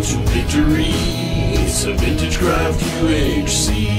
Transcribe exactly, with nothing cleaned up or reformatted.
to victory. It's a Vintage Craft U H C.